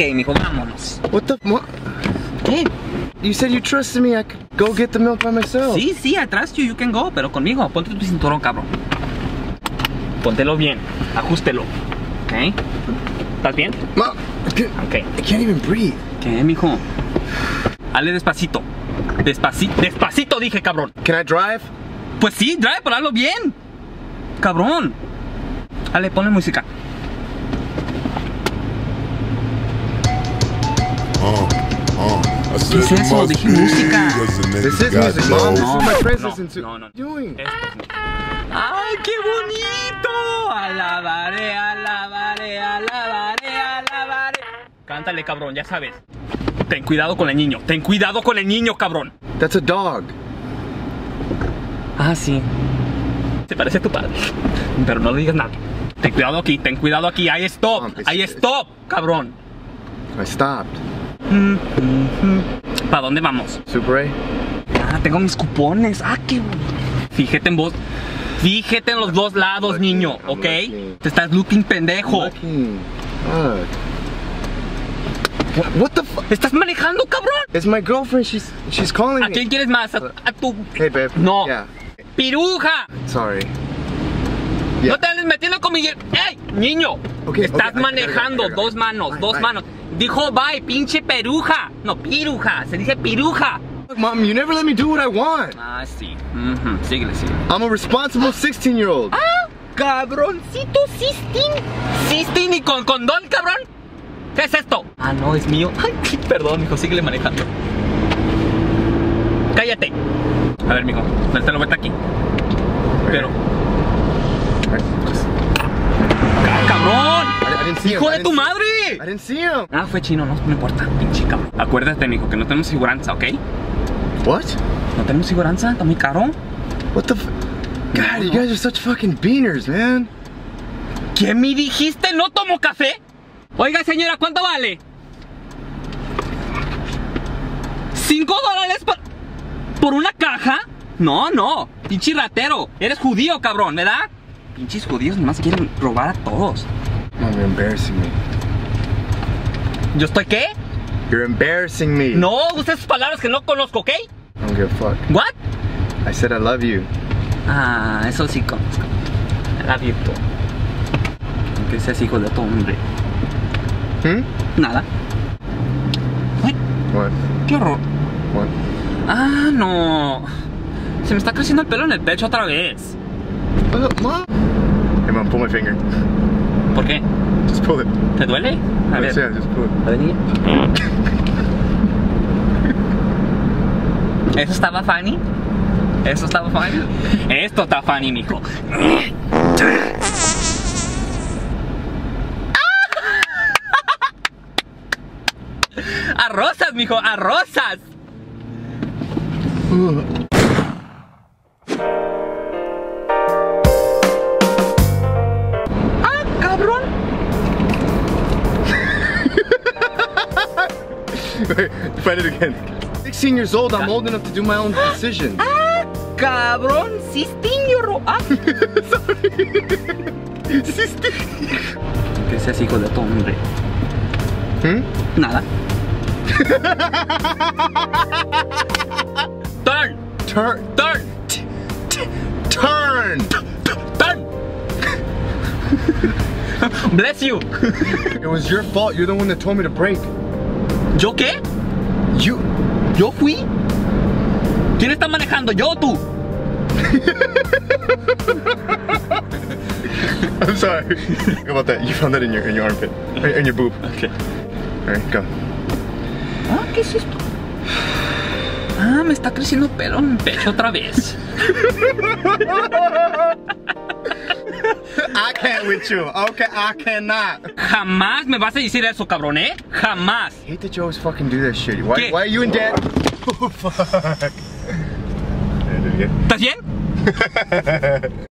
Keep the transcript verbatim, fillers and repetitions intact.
mijo, vámonos. What the what? ¿Qué? You said you trusted me. I could go get the milk by myself. Sí, sí, I trust you, you can go, pero conmigo. Ponte tu cinturón, cabrón. Póntelo bien, ajústelo. ¿Ok? ¿Estás bien? Mom, Ok. I can't even breathe. ¿Qué, mijo? Hale despacito. Despacito, despacito dije, cabrón. Can I drive? Pues sí, drive, pero hazlo bien. Cabrón. Dale, ponle música. Uh, uh. ¿Qué es eso? Dije música. This is music, Mom. This No, is my friends no, listen to. no, no. What are you doing? Esto es música. ¡Ay, qué bonito! Alabaré, alabaré, alabaré, alabaré. Cántale, cabrón, ya sabes. Ten cuidado con el niño, ten cuidado con el niño, cabrón. That's a dog. Ah, sí. Se parece a tu padre. Pero no le digas nada. Ten cuidado aquí, ten cuidado aquí. Ahí stop, Mom, it's- ahí stop, cabrón. I stopped. Mm, mm, mm. ¿Para dónde vamos? Super Ah, tengo mis cupones. Ah, qué bonito. Fíjate en vos. Fíjate en los dos lados, looking, niño, I'm ¿ok? looking. Te estás looking A. pendejo. Looking. Fuck. What, what the fuck? ¿Estás manejando, cabrón? It's my girlfriend. She's she's calling ¿A me. quién quieres más? ¿A, a tu Hey, babe. No. Yeah. piruja? Sorry. Yeah. No te andes metiendo con mi... ¡Ey, niño! Okay, Estás okay, I- I manejando. gotta go, I gotta go. Dos manos, Bye, dos bye. manos. Dijo bye, pinche peruja. No, piruja. Se dice piruja. Look, Mom, you never let me do what I want. Ah, sí. Ujú, síguele, síguele. I'm a responsible sixteen year old. ¡Ah! ¡Cabroncito Sistin! ¿Sistin y con condón, cabrón? ¿Qué es esto? Ah, no, es mío. Ay, perdón, mijo, síguele manejando. Cállate. A ver, mijo, date la vuelta aquí. Pero... ¡Ah, cabrón! I, I didn't see him. ¡Hijo I de didn't tu see- madre! I didn't see him. Ah, fue chino, no, no importa, pinche cabrón. Acuérdate, mijo, que no tenemos seguranza, ¿ok? What? No tenemos seguranza, está muy caro. What the f- God, you guys are such fucking beaners, man. ¿Qué me dijiste? ¿No tomo café? Oiga, señora, ¿cuánto vale? ¿Cinco dólares por, por una caja? No, no, pinche ratero. Eres judío, cabrón, ¿verdad? Pinches judíos nomás quieren robar a todos. Mom, you're embarrassing me. ¿Yo estoy qué? You're embarrassing me. No, uses sus palabras que no conozco, ¿ok? I don't give a fuck. ¿What? I said I love you. Ah, eso sí conozco. I love you too. Aunque seas hijo de otro hombre. Hmm? Nada. Ay, What? qué horror. What? Ah, no. Se me está creciendo el pelo en el pecho otra vez. Uh, Mom. Hey, Mom, pull my finger. ¿Por qué? Just pull it. ¿Te duele? A ver. Yeah, just pull it. A ver, niña. ¿Eso estaba funny? ¿Eso estaba funny? Esto está funny, mijo. ¡A rosas, mijo! ¡A rosas! ¡Ah, cabrón! Wait, find it again. sixteen years old, I'm old enough to do my own decisions. ¡Ah, cabrón! ¡Sistinho ro... ¡Ah! Que seas hijo de otro hombre. Hmm? Nada. Turn! Turn. Turn! Turn. Turn! Bless you! It was your fault. You're the one that told me to break. ¿Yo qué? You. ¿Yo fui? ¿Quién está manejando? ¿Yo o tú? I'm sorry. How about that? You found that in your in your armpit, in in your boob. Okay. All right, go. Ah, ¿qué es esto? Ah, me está creciendo pelo en el pecho otra vez. I can't with you. Okay, I cannot. Jamás me vas a decir eso, cabrón, ¿eh? Jamás. I hate that you always fucking do that shit. Why? ¿Qué? Why are you in debt? Oh fuck. Yeah, do it again. ¿Estás bien?